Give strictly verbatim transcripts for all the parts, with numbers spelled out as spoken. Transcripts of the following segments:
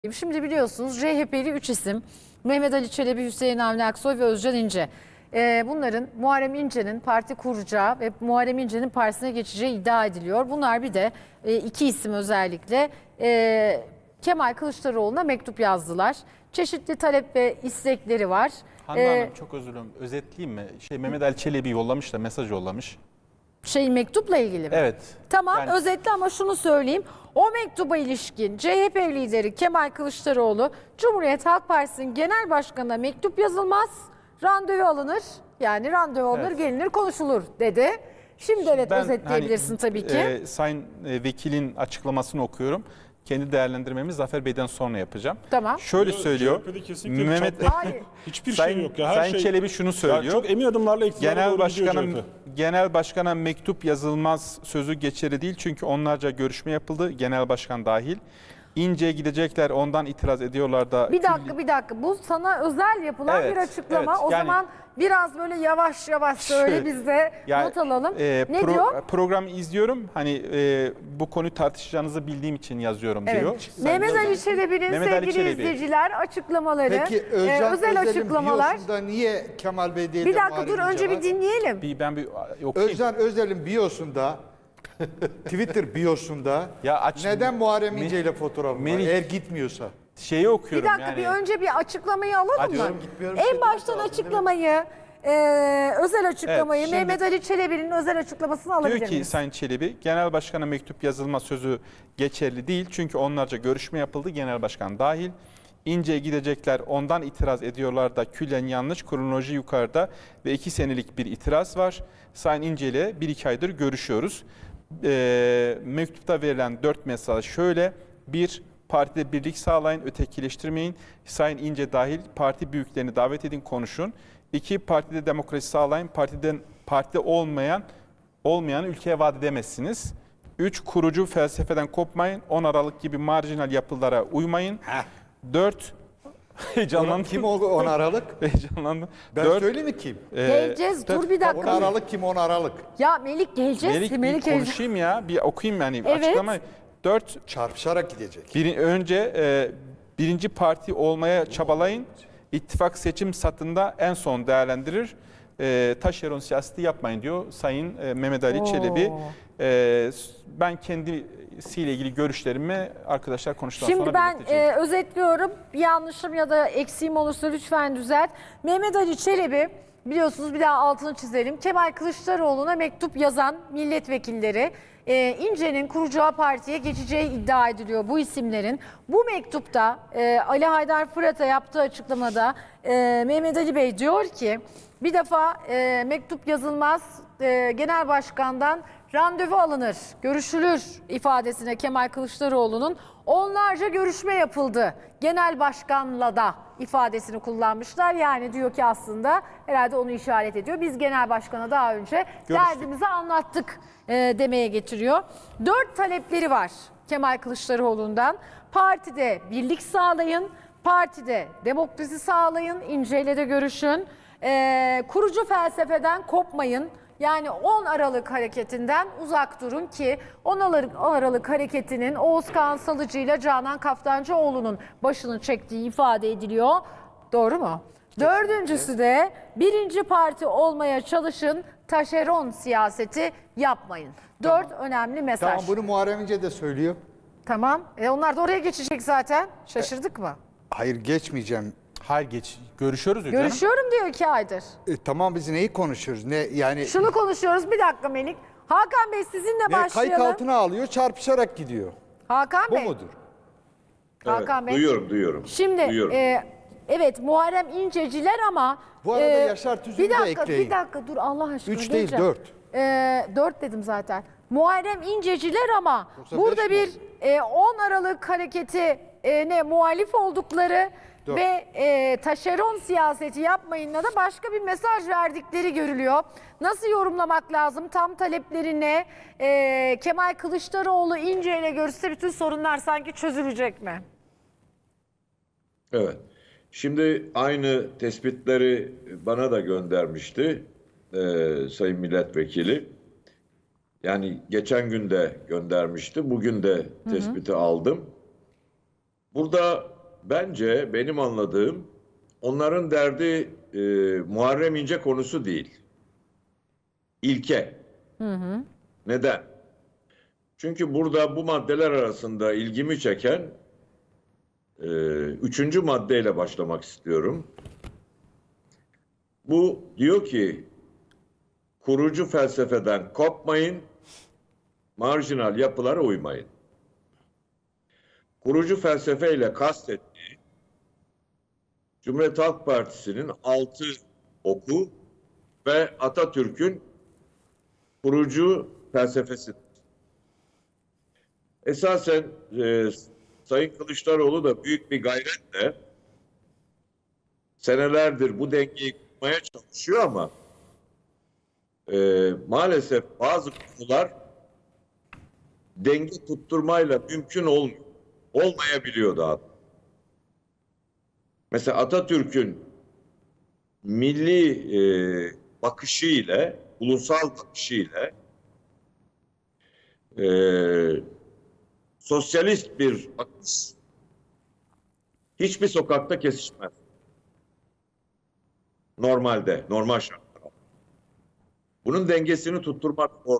Şimdi biliyorsunuz C H P'li üç isim Mehmet Ali Çelebi, Hüseyin Avni Aksoy ve Özcan İnce. Ee, bunların Muharrem İnce'nin parti kuracağı ve Muharrem İnce'nin partisine geçeceği iddia ediliyor. Bunlar bir de e, iki isim özellikle e, Kemal Kılıçdaroğlu'na mektup yazdılar. Çeşitli talep ve istekleri var. Handan Ee, Hanım çok özür dilerim. Özetleyeyim mi? Şey Mehmet Ali Çelebi yollamış da mesaj yollamış. Şey mektupla ilgili mi? Evet. Tamam Yani... özetle ama şunu söyleyeyim. O mektuba ilişkin C H P lideri Kemal Kılıçdaroğlu Cumhuriyet Halk Partisi'nin genel başkanına mektup yazılmaz, randevu alınır. Yani randevu alınır, evet, gelinir, konuşulur dedi. Şimdi, Şimdi evet ben, özetleyebilirsin hani, tabii ki. E, Sayın e, Vekilin açıklamasını okuyorum. Kendi değerlendirmemizi Zafer Bey'den sonra yapacağım. Tamam. Şöyle söylüyor. Mehmet hiçbir Sayın, şey yok ya. Her Sayın şey, Çelebi şunu söylüyor. çok emin adımlarla genel başkanın genel başkana mektup yazılmaz sözü geçerli değil. Çünkü onlarca görüşme yapıldı. Genel başkan dahil. İnce'ye gidecekler, ondan itiraz ediyorlar da. Bir dakika bir dakika bu sana özel yapılan evet, bir açıklama. Evet, o yani, zaman biraz böyle yavaş yavaş söyle biz de yani, not alalım. E, ne pro, diyor? Programı izliyorum. Hani e, bu konuyu tartışacağınızı bildiğim için yazıyorum evet, diyor. Mehmet Ali Çelebi'nin sevgili Ali Çelebi. izleyiciler açıklamaları, Peki, Özcan, e, özel açıklamalar. Biyosunda niye Kemal Bey değil bir de dakika dur önce bir dinleyelim. Bir, ben bir okuyayım. Özcan Özel'in biyosunda Twitter biyosunda ya aç, neden Muharrem İnce ile fotoğraf var eğer gitmiyorsa? Şeyi okuyorum bir dakika yani. bir önce bir açıklamayı alalım Hadi mı? En baştan açıklamayı, e, özel açıklamayı, evet, Mehmet Ali Çelebi'nin özel açıklamasını alabilir miyiz? Diyor ki Sayın Çelebi, genel başkana mektup yazılma sözü geçerli değil. Çünkü onlarca görüşme yapıldı, genel başkan dahil. İnce'ye gidecekler, ondan itiraz ediyorlar da küllen yanlış, kronoloji yukarıda ve iki senelik bir itiraz var. Sayın İnce ile bir iki aydır görüşüyoruz. E, mektupta verilen dört mesaj şöyle: bir, partide birlik sağlayın, ötekileştirmeyin. Sayın İnce dahil parti büyüklerini davet edin, konuşun. İki, partide demokrasi sağlayın, partiden partide olmayan olmayan ülkeye vaat edemezsiniz. Üç, kurucu felsefeden kopmayın, on Aralık gibi marjinal yapılara uymayın. Heh. Dört, heyecanlandım. Kim oldu on Aralık? Heyecanlandım. Ben Dört, söyleyeyim mi kim? E, geleceğiz, dur bir dakika. on Aralık kim on Aralık? Ya Melik geleceğiz. Melik, Melik bir konuşayım ya, bir okuyayım yani evet. açıklamayı. Dört, çarpışarak gidecek. Bir, önce e, birinci parti olmaya çabalayın. İttifak seçim satında en son değerlendirir. E, taşeron siyaseti yapmayın diyor Sayın e, Mehmet Ali Oo. Çelebi. E, ben kendisiyle ilgili görüşlerimi arkadaşlar konuştuktan Şimdi sonra ben e, özetliyorum. Bir yanlışım ya da eksiğim olursa lütfen düzelt. Mehmet Ali Çelebi, biliyorsunuz bir daha altını çizelim, Kemal Kılıçdaroğlu'na mektup yazan milletvekilleri, Ee, İnce'nin kuracağı partiye geçeceği iddia ediliyor bu isimlerin. Bu mektupta e, Ali Haydar Fırat'a yaptığı açıklamada e, Mehmet Ali Bey diyor ki bir defa e, mektup yazılmaz, e, genel başkandan randevu alınır, görüşülür ifadesine Kemal Kılıçdaroğlu'nun onlarca görüşme yapıldı genel başkanla da ifadesini kullanmışlar. Yani diyor ki aslında herhalde onu işaret ediyor. Biz genel başkana daha önce Görüştük. derdimizi anlattık e, demeye getiriyor. Dört talepleri var Kemal Kılıçdaroğlu'ndan. Partide birlik sağlayın, partide demokrasi sağlayın, İnce'yle de görüşün, e, kurucu felsefeden kopmayın. Yani on Aralık hareketinden uzak durun ki on Aralık hareketinin Oğuz Kağan Salıcı ile Canan Kaftancıoğlu'nun başını çektiği ifade ediliyor. Doğru mu? Dördüncüsü de birinci parti olmaya çalışın, taşeron siyaseti yapmayın. Dört tamam. önemli mesaj. Tamam, bunu Muharrem İnce de söylüyor. Tamam. E onlar da oraya geçecek zaten. Şaşırdık e, mı? Hayır, geçmeyeceğim. Hayır geç. Görüşüyoruz ya Görüşüyorum canım. diyor iki aydır. E, tamam, biz neyi konuşuyoruz? Ne yani? Şunu konuşuyoruz. Bir dakika Melik. Hakan Bey sizinle ne, başlayalım. Kayıt altına alıyor, çarpışarak gidiyor. Hakan Bu Bey. Bu mudur? Hakan evet, Bey. Duyuyorum, duyuyorum. Şimdi duyuyorum. E, evet Muharrem İnceciler ama... Bu arada e, Yaşar Tüzün'ü de ekleyin. Bir dakika, bir dakika dur Allah aşkına. Üç değil, dört. E, dört dedim zaten. Muharrem İnceciler ama Yoksa burada bir e, on Aralık hareketi e, ne muhalif oldukları Dört. ve e, taşeron siyaseti yapmayınla da başka bir mesaj verdikleri görülüyor. Nasıl yorumlamak lazım? Tam talepleri ne? E, Kemal Kılıçdaroğlu İnce ile görüşse bütün sorunlar sanki çözülecek mi? Evet. Şimdi aynı tespitleri bana da göndermişti e, Sayın Milletvekili. Yani geçen gün de göndermişti. Bugün de tespiti hı hı. aldım. Burada bence benim anladığım onların derdi e, Muharrem İnce konusu değil. İlke. Hı hı. Neden? Çünkü burada bu maddeler arasında ilgimi çeken e, üçüncü maddeyle başlamak istiyorum. Bu diyor ki kurucu felsefeden kopmayın, marjinal yapılara uymayın. Kurucu felsefeyle kastettiği Cumhuriyet Halk Partisi'nin altı oku ve Atatürk'ün kurucu felsefesi. Esasen e, Sayın Kılıçdaroğlu da büyük bir gayretle senelerdir bu dengeyi kurmaya çalışıyor ama e, maalesef bazı konular denge tutturmayla mümkün olmuyor. Olmayabiliyor daha. Mesela Atatürk'ün milli e, bakışı ile, ulusal bakışı ile e, sosyalist bir bakış hiçbir sokakta kesişmez. Normalde, normal şartlarda. Bunun dengesini tutturmak zor.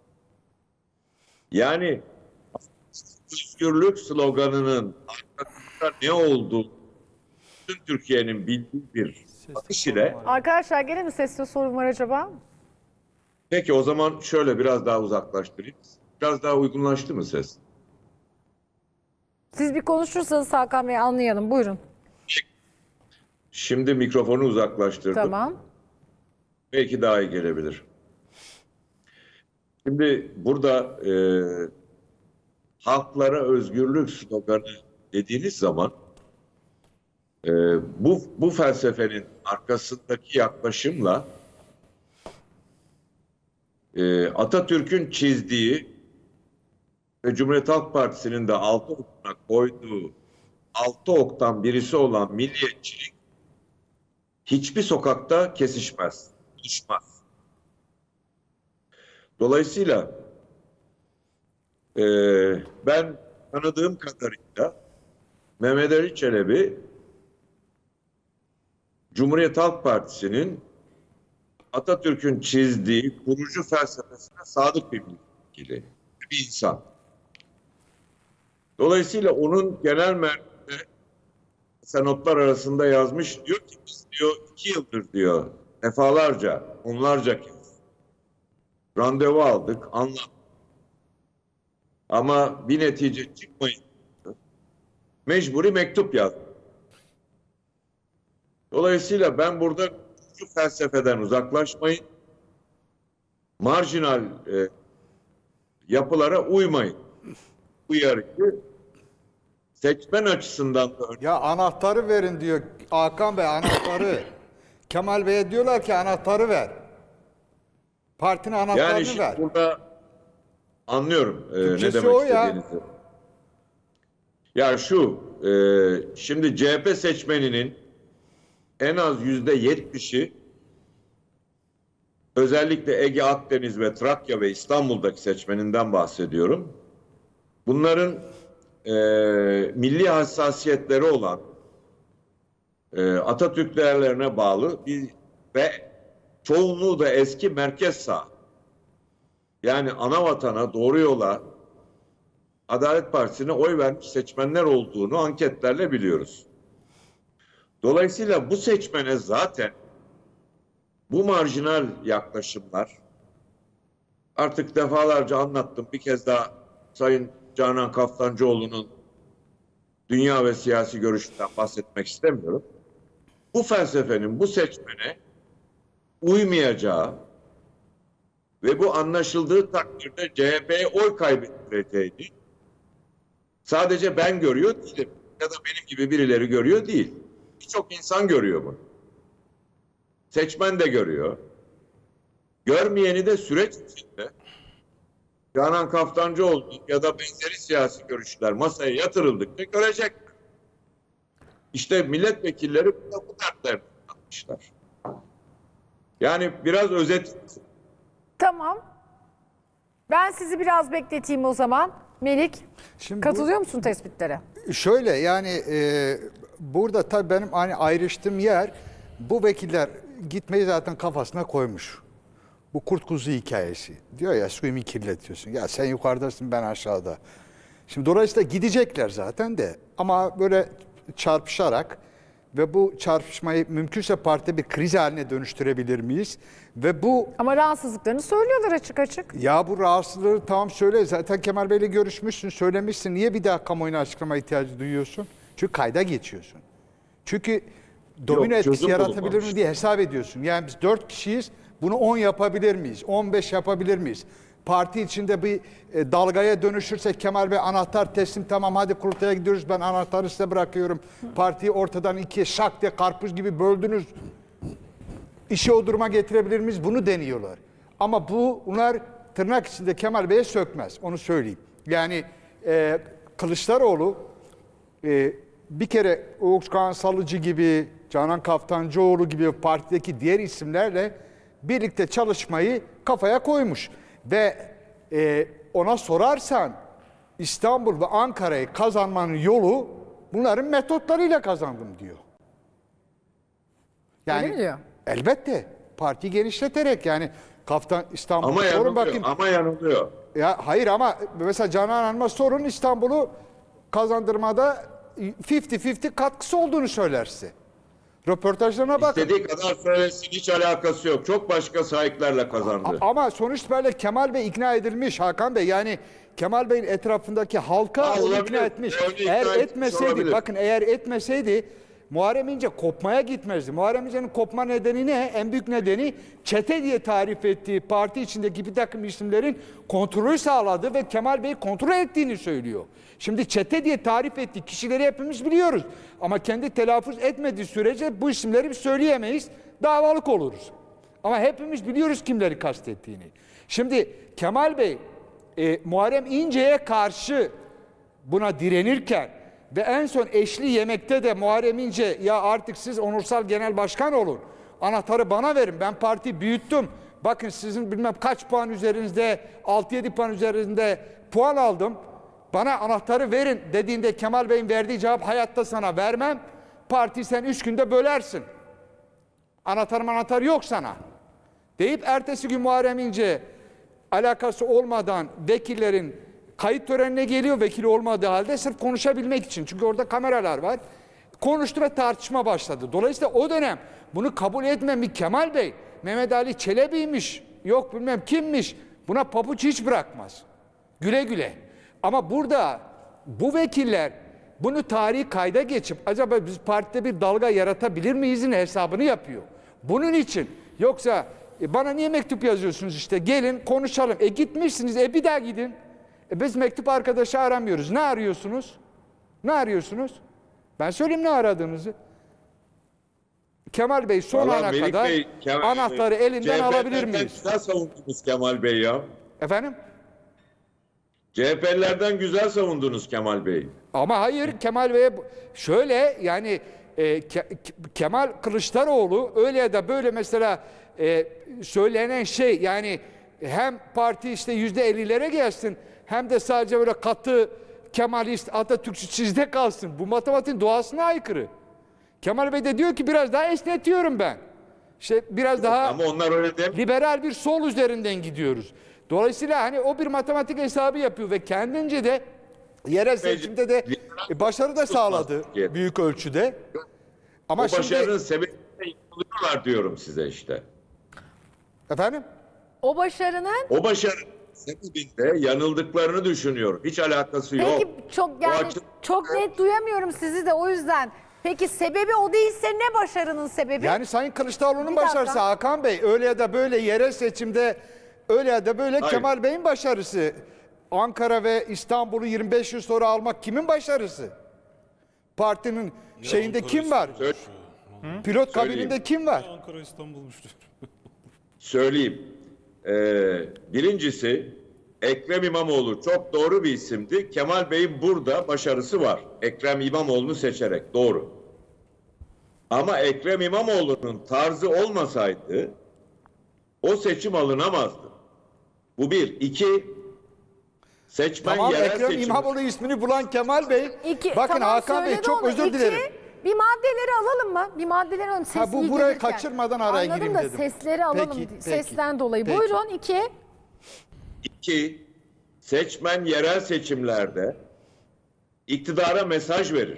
Yani özgürlük sloganının arkasında ne olduğu bütün Türkiye'nin bildiği bir bakış ile. Arkadaşlar gene mi sesli sorun var acaba? Peki o zaman şöyle biraz daha uzaklaştırayım. Biraz daha uygunlaştı mı ses? Siz bir konuşursanız Hakan Bey anlayalım. Buyurun. Şimdi mikrofonu uzaklaştırdım. Tamam. Belki daha iyi gelebilir. Şimdi burada e, halklara özgürlük sloganı dediğiniz zaman e, bu, bu felsefenin arkasındaki yaklaşımla e, Atatürk'ün çizdiği ve Cumhuriyet Halk Partisi'nin de altı okuna koyduğu altı oktan birisi olan milliyetçilik hiçbir sokakta kesişmez, düşmez. Dolayısıyla e, ben tanıdığım kadarıyla Mehmet Ali Çelebi Cumhuriyet Halk Partisi'nin Atatürk'ün çizdiği kurucu felsefesine sadık bir milletvekili, bir insan. Dolayısıyla onun genel merkezde senotlar arasında yazmış, diyor ki biz diyor iki yıldır diyor defalarca, onlarca kez randevu aldık, anlattık. Ama bir netice çıkmayın. Mecburi mektup yazdık. Dolayısıyla ben burada şu felsefeden uzaklaşmayın, marjinal e, yapılara uymayın. Uyarıyı seçmen açısından da önemli. Ya anahtarı verin diyor Hakan Bey, anahtarı. Kemal Bey'e diyorlar ki anahtarı ver. Partinin anahtarını Yani şimdi ver. burada anlıyorum e, ne Türkçesi demek o ya. istediğinizi. Ya şu, e, şimdi C H P seçmeninin en az yüzde yetmişi özellikle Ege, Akdeniz ve Trakya ve İstanbul'daki seçmeninden bahsediyorum. Bunların e, milli hassasiyetleri olan e, Atatürk değerlerine bağlı bir ve çoğunluğu da eski merkez sağ. Yani ana vatana, doğru yola, Adalet Partisi'ne oy vermiş seçmenler olduğunu anketlerle biliyoruz. Dolayısıyla bu seçmene zaten bu marjinal yaklaşımlar, artık defalarca anlattım, bir kez daha Sayın Canan Kaftancıoğlu'nun dünya ve siyasi görüşünden bahsetmek istemiyorum. Bu felsefenin bu seçmene uymayacağı ve bu anlaşıldığı takdirde C H P'ye oy kaybettireceğini sadece ben görüyor değilim ya da benim gibi birileri görüyor değil. Birçok insan görüyor bunu. Seçmen de görüyor. Görmeyeni de süreç içinde Canan Kaftancıoğlu ya da benzeri siyasi görüşler masaya yatırıldıkça görecek. İşte milletvekilleri burada bu dertlerini anlatmışlar. Yani biraz özet. Tamam. Ben sizi biraz bekleteyim o zaman. Melik, Şimdi bu- katılıyor musun tespitlere? Şöyle yani e, burada tabii benim hani ayrıştığım yer, bu vekiller gitmeyi zaten kafasına koymuş. Bu kurt kuzu hikayesi. Diyor ya, suyumu kirletiyorsun. Ya sen yukarıdasın, ben aşağıda. Şimdi dolayısıyla gidecekler zaten de, ama böyle çarpışarak ve bu çarpışmayı mümkünse partide bir kriz haline dönüştürebilir miyiz? Ve bu Ama rahatsızlıklarını söylüyorlar açık açık. Ya bu rahatsızlığı tamam söyle. Zaten Kemal Bey'le görüşmüşsün, söylemişsin. Niye bir daha kamuoyuna açıklama ihtiyacı duyuyorsun? Çünkü kayda geçiyorsun. Çünkü domino Yok, etkisi çözüm yaratabilir bulunmamış. mi diye hesap ediyorsun. Yani biz dört kişiyiz. Bunu on yapabilir miyiz? on beş yapabilir miyiz? Parti içinde bir e, dalgaya dönüşürse Kemal Bey anahtar teslim, tamam hadi kurultaya gidiyoruz, ben anahtarı size bırakıyorum. Partiyi ortadan ikiye şak diye karpuz gibi böldünüz. İşi o duruma getirebilir miyiz? Bunu deniyorlar. Ama bu, bunlar tırnak içinde Kemal Bey'e sökmez. Onu söyleyeyim. Yani e, Kılıçdaroğlu e, bir kere Oğuzkan Salıcı gibi, Canan Kaftancıoğlu gibi partideki diğer isimlerle birlikte çalışmayı kafaya koymuş. Ve e, ona sorarsan İstanbul ve Ankara'yı kazanmanın yolu bunların metotlarıyla kazandım diyor. Öyle mi diyor? Elbette. Partiyi genişleterek, yani Kaftan İstanbul'u Ama sorun yanılıyor. bakayım. Ama yanılıyor. Ya hayır, ama mesela Canan Hanım'a sorun, İstanbul'u kazandırmada elli elli katkısı olduğunu söyler size. Röportajlarına bakın. İstediği kadar söylesin, hiç alakası yok. Çok başka sahiplerle kazandı. A- Ama sonuç itibariyle Kemal Bey ikna edilmiş Hakan Bey. Yani Kemal Bey'in etrafındaki halka Ha, onu olabilir. ikna etmiş. Öyle ikna Eğer etmiş etmeseydi, olabilir. bakın eğer etmeseydi Muharrem İnce kopmaya gitmezdi. Muharrem İnce'nin kopma nedeni ne? En büyük nedeni çete diye tarif ettiği parti içindeki bir takım isimlerin kontrolü sağladı ve Kemal Bey'i kontrol ettiğini söylüyor. Şimdi çete diye tarif ettiği kişileri hepimiz biliyoruz. Ama kendi telaffuz etmediği sürece bu isimleri biz söyleyemeyiz. Davalık oluruz. Ama hepimiz biliyoruz kimleri kastettiğini. Şimdi Kemal Bey e, Muharrem İnce'ye karşı buna direnirken ve en son eşli yemekte de Muharrem İnce, ya artık siz onursal genel başkan olun, anahtarı bana verin, ben parti büyüttüm, bakın sizin bilmem kaç puan üzerinizde, altı yedi puan üzerinde puan aldım, bana anahtarı verin dediğinde Kemal Bey'in verdiği cevap, hayatta sana vermem, partiyi sen üç günde bölersin, anahtarım anahtar yok sana deyip ertesi gün Muharrem İnce alakası olmadan vekillerin kayıt törenine geliyor, vekili olmadığı halde sırf konuşabilmek için. Çünkü orada kameralar var. Konuştu ve tartışma başladı. Dolayısıyla o dönem bunu kabul etmemiş Kemal Bey, Mehmet Ali Çelebi'ymiş, yok bilmem kimmiş, buna pabuç hiç bırakmaz. Güle güle. Ama burada bu vekiller bunu tarihi kayda geçip acaba biz partide bir dalga yaratabilir miyizin hesabını yapıyor. Bunun için, yoksa e, bana niye mektup yazıyorsunuz, işte gelin konuşalım. E gitmişsiniz, e bir daha gidin. E biz mektup arkadaşı aramıyoruz. Ne arıyorsunuz? Ne arıyorsunuz? Ben söyleyeyim ne aradığınızı. Kemal Bey son Vallahi ana Melik kadar Bey, Kemal- anahtarı elinden C H P'lerden alabilir miyiz? güzel savundunuz Kemal Bey ya. Efendim? C H P'lilerden güzel savundunuz Kemal Bey. Ama hayır, Kemal Bey'e şöyle, yani e, Ke- Kemal Kılıçdaroğlu öyle ya da böyle mesela e, söylenen şey, yani hem parti işte yüzde ellilere gelsin hem de sadece böyle katı Kemalist, Atatürkçü çizde kalsın. Bu matematiğin doğasına aykırı. Kemal Bey de diyor ki biraz daha esnetiyorum ben. İşte biraz daha Ama onlar öyle demiyor. liberal bir sol üzerinden gidiyoruz. Dolayısıyla hani o bir matematik hesabı yapıyor ve kendince de yerel seçimde de e, başarı da sağladı büyük ölçüde. Ama O şimdi başarının sebebini yapılıyorlar diyorum size işte. efendim, O başarının O başarının sebebinde yanıldıklarını düşünüyorum. Hiç alakası yok. peki çok O yani açı- çok net duyamıyorum sizi de o yüzden. Peki sebebi o değilse ne başarının sebebi? yani Sayın Kılıçdaroğlu'nun Bir dakika. başarısı Hakan Bey, öyle ya da böyle yerel seçimde, öyle ya da böyle Hayır. Kemal Bey'in başarısı. Ankara ve İstanbul'u yirmi beş yıl sonra almak kimin başarısı? Partinin şeyinde kim var? Söyle- Pilot Söyleyeyim. kabininde kim var? Ankara İstanbul'muş diyor. Söyleyeyim. Ee, birincisi Ekrem İmamoğlu çok doğru bir isimdi. Kemal Bey'in burada başarısı var. Ekrem İmamoğlu'nu seçerek. Doğru. Ama Ekrem İmamoğlu'nun tarzı olmasaydı o seçim alınamazdı. Bu bir. İki, Seçmen Tamam, yerel Ekrem seçim. İmamoğlu ismini bulan Kemal Bey. İki, bakın tamam, Hakan Bey söyledi çok onu. özür İki, dilerim. bir maddeleri alalım mı? Bir maddeleri alalım. Ses Ha, bu iyi burayı gelirken. kaçırmadan araya Anladım gireyim da dedim. sesleri alalım Peki, peki, sesten dolayı. peki. Buyurun iki. İki, seçmen yerel seçimlerde iktidara mesaj verir.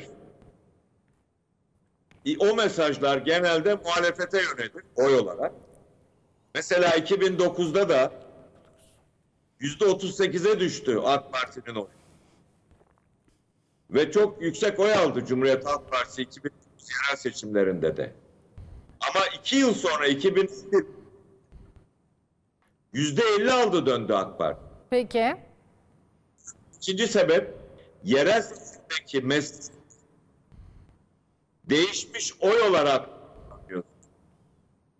O mesajlar genelde muhalefete yönelir oy olarak. Mesela iki bin dokuzda da yüzde otuz sekize düştü AK Parti'nin oyu. Ve çok yüksek oy aldı Cumhuriyet Halk Partisi iki bin dokuz yerel seçimlerinde de. Ama iki yıl sonra iki bin on bir yüzde elli aldı döndü AK Parti. Peki. İkinci sebep yerel seçimdeki mes değişmiş oy olarak bakıyor.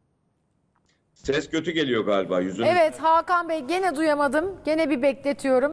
Ses kötü geliyor galiba yüzünüzden. Evet Hakan Bey gene duyamadım. Gene bir bekletiyorum.